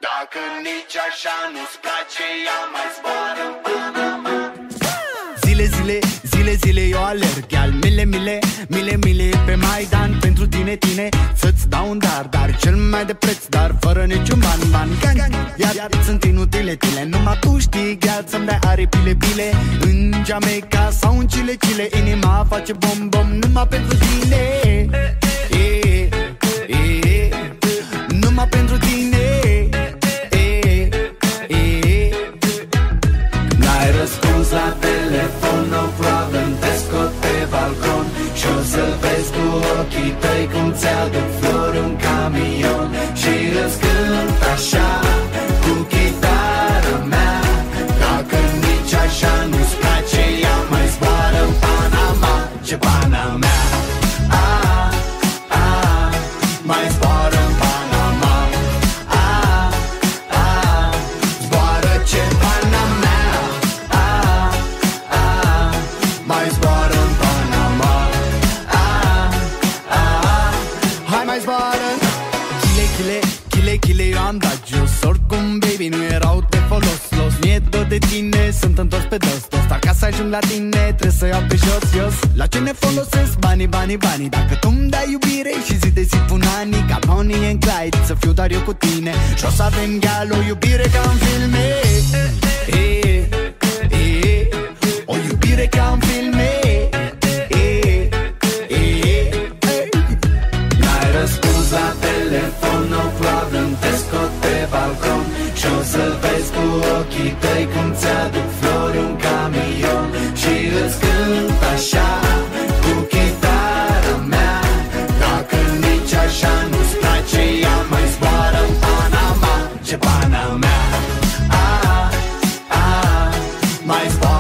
Dacă nici așa nu-ți place, ea mai zboară în Panama. Zile, zile, zile, zile eu alerg, al mile, mile, mile, mile pe Maidan. Pentru tine, tine, să-ți dau un dar cel mai de preț, dar fără niciun ban. Iar sunt inutile, tile, numai tu știi, gheal să-mi dai aripile, pile. În Jamaica sau în Chile, Chile, inima face bom, numai pentru tine. Numai pentru tine. N-ai răspuns la telefon, no problem, te scot pe balcon și o să-l vezi cu ochii tăi cum ți-aduc flori un camion. Și îți cânt așa cu chitara mea. Dacă nici așa nu-ți place, ea mai zboară în Panama. Ce pana mea, mai zboară în Panama. Zboară ce pana mea, mai zboară în Panama. Hai mai zboară. Chile, eu am dat jos. Oricum, baby, nu erau de folos. Mi-e dor de tine, sunt întors pe dos. Dar ca să ajung la tine, trebuie să iau pe jos. La ce ne folosesc banii? Dacă tu-mi dai iubire și zi de zi pun anii, ca Bonnie and Clyde, să fiu doar eu cu tine. Și o să avem gal, o iubire ca în filme. O iubire ca în filme. N-ai răspuns la telefon, no problem, te scot pe balcon și o să-l vezi cu ochii tăi cum ți-aduc flori un camion. Și îți cânt așa cu chitara mea. Dacă nici așa nu-ți place, ea mai zboară în Panama. Ce pana mea, mai zboară